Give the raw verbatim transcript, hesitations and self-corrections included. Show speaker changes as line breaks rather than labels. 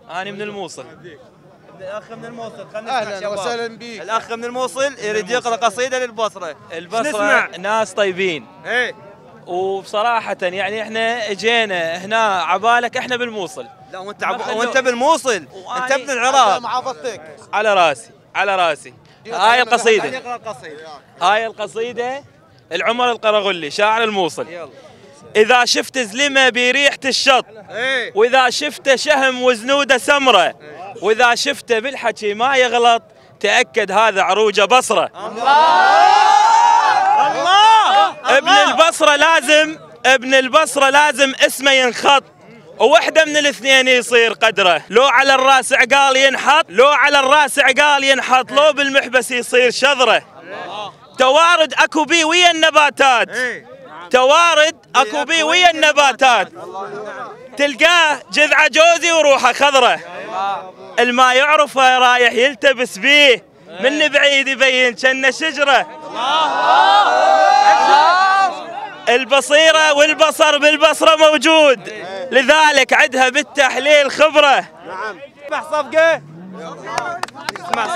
أنا من الموصل.
الاخ من الموصل، خلينا نسمع.
اهلا وسهلا بيك.
الاخ من الموصل يريد يقرا قصيده للبصره.
البصرة ناس طيبين.
ايه.
وبصراحة يعني احنا اجينا هنا عبالك احنا بالموصل.
لا وانت عب... وانت بالموصل، انت ابن العراق.
معاضتك.
على راسي على راسي. هاي القصيدة.
يقرا القصيده.
هاي القصيدة العمر القرغلي شاعر الموصل.
يلا.
إذا شفت زلمة بريحة الشط،
ايه.
وإذا شفت شهم وزنوده سمرة، وإذا شفته بالحكي ما يغلط تأكد هذا عروجه بصرة.
الله.
ابن البصرة لازم ابن البصرة لازم اسمه ينخط، ووحدة من الاثنين يصير قدره، لو على الراس عقال ينحط، لو على الراس عقال ينحط، لو بالمحبس يصير شذره. توارد اكو بي ويا النباتات، توارد اكو بي ويا النباتات، تلقاه جذعه جوزي وروحه خضره، الما يعرفه رايح يلتبس بيه، من بعيد يبين كأنه شجره. البصيرة والبصر بالبصرة موجود، لذلك عدها بالتحليل خبرة.
نعم. اسمع صفقة. اسمع